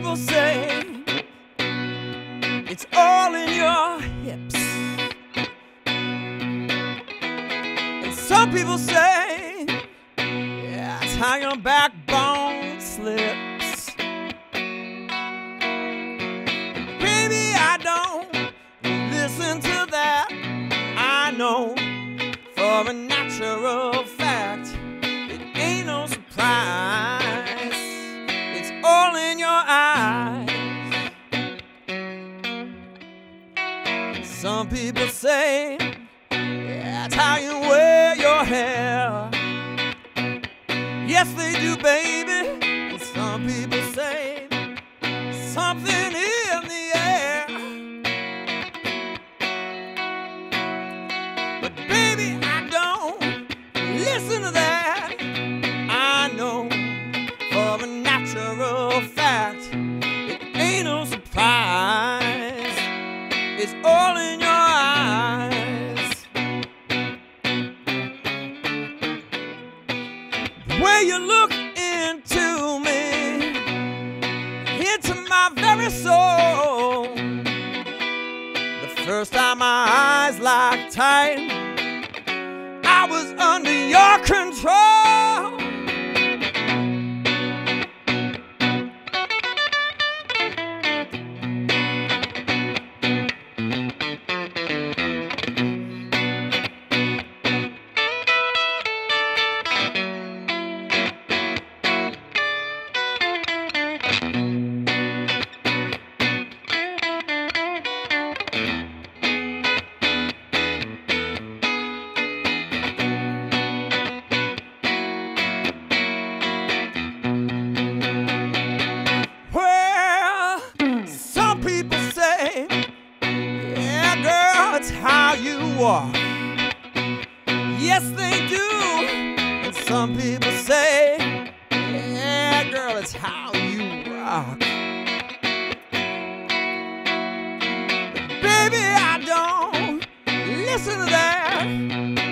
people say it's all in your hips. And some people say, yeah, it's how your backbone slips. Baby, I don't listen to that. I know for a natural fact, it ain't no surprise. It's all in your eyes. Some people say, yeah, it's how you wear your hair. Yes, they do, baby. And some people say, something in the air. But baby, I don't listen to that. I know for a natural fact, it ain't no surprise. It's all in your eyes. The way you look into me, into my very soul. The first time my eyes locked tight, I was under your control. Yes, they do. And some people say, yeah, girl, it's how you rock. But baby, I don't listen to that.